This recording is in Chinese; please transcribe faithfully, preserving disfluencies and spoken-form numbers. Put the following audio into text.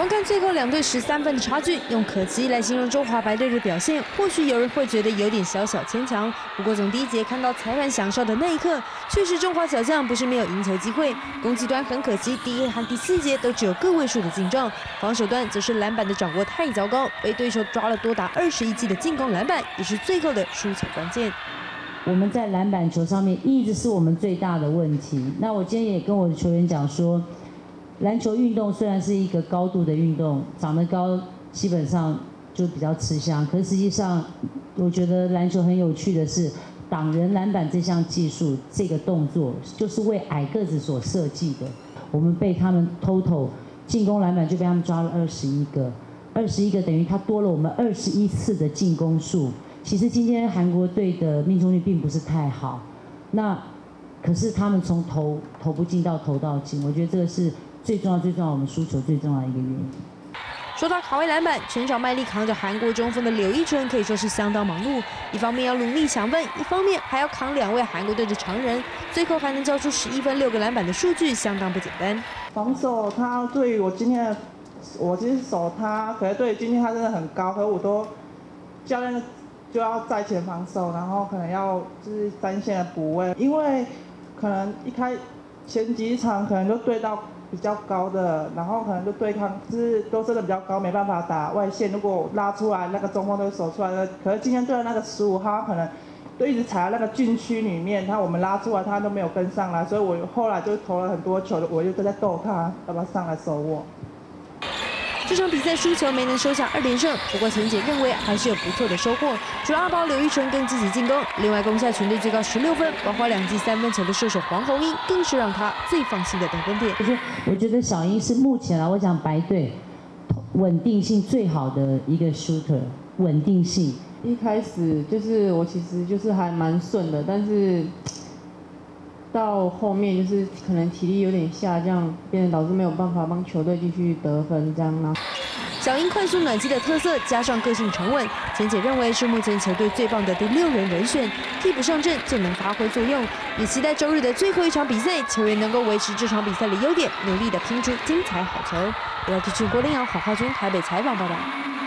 观看最后两队十三分的差距，用可惜来形容中华白队的表现，或许有人会觉得有点小小牵强。不过从第一节看到裁判响哨的那一刻，确实中华小将不是没有赢球机会。攻击端很可惜，第一和第四节都只有个位数的进账，防守端则是篮板的掌握太糟糕，被对手抓了多达二十一记的进攻篮板，也是最后的输球关键。 我们在篮板球上面一直是我们最大的问题。那我今天也跟我的球员讲说，篮球运动虽然是一个高度的运动，长得高基本上就比较吃香。可是实际上，我觉得篮球很有趣的是，挡人篮板这项技术，这个动作就是为矮个子所设计的。我们被他们 total 进攻篮板就被他们抓了二十一个，二十一个等于他多了我们二十一次的进攻数。 其实今天韩国队的命中率并不是太好，那可是他们从投投不进到投到进，我觉得这个是最重要、最重要，我们输球最重要的一个原因。 说到卡位篮板，全场卖力扛着韩国中锋的柳一纯可以说是相当忙碌，一方面要努力抢分，一方面还要扛两位韩国队的常人，最后还能交出十一分六个篮板的数据，相当不简单。 防守他对于我今天的，我其实守他，可是对今天他真的很高，可是我都教练。 就要在前防守，然后可能要就是单线的补位，因为可能一开前几场可能就对到比较高的，然后可能就对抗就是都真的比较高，没办法打外线。如果拉出来那个中锋都守出来的，可是今天对的那个十五号可能就一直踩在那个禁区里面，他我们拉出来他都没有跟上来，所以我后来就投了很多球，我就在逗他要不要上来守我。 这场比赛输球没能收下二连胜，不过钱姐认为还是有不错的收获。除了阿宝刘玉纯更积极进攻，另外攻下全队最高十六分，包括两记三分球的射手黄宏英，更是让他最放心的得分点。 就是我觉得小英是目前来我讲白队稳定性最好的一个 shooter， 稳定性。 一开始就是我其实就是还蛮顺的，但是。 到后面就是可能体力有点下降，变得导致没有办法帮球队继续得分这样呢。 小英快速暖机的特色，加上个性沉稳，钱姐认为是目前球队最棒的第六人人选，替补上阵就能发挥作用。也期待周日的最后一场比赛，球员能够维持这场比赛的优点，努力的拼出精彩好球。我要支持郭林瑶、黄浩君台北采访报道。